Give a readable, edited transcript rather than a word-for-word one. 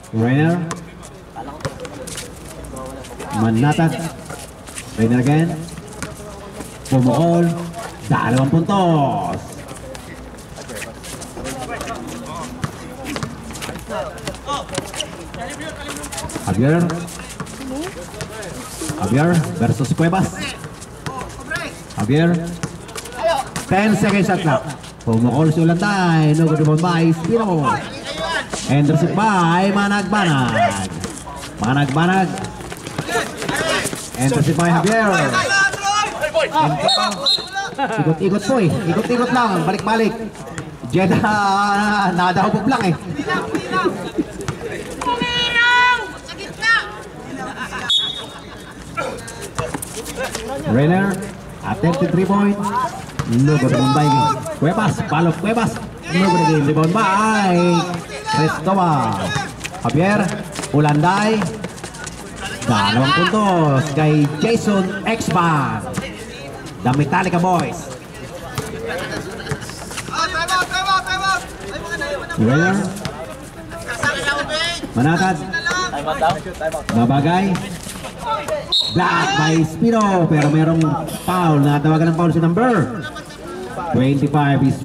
Rainer. Manatag. Rainer again. Pumukol. 2 puntos. Javier versus Cuevas. Javier. 10 seconds shot clock. Pumukol si Ulanday. No good rebound by Spino. And receive by Manag-Manag. Manag-Manag. And receive by Javier. Ikot-ikot po eh. Ikot-ikot lang. Balik-balik. Jeddah nadahubog lang eh. Rainer attempted 3 points. No good rebound by Cuevas. Palop Cuevas. No good rebound by Cristobal. Javier Ulanday. 2 puntos kay Jason X-Man. The Metallica Boys. Rainer. Manatag. Mabagay. Block by Spino, pero merong foul. Natawagan ng foul si number 25 is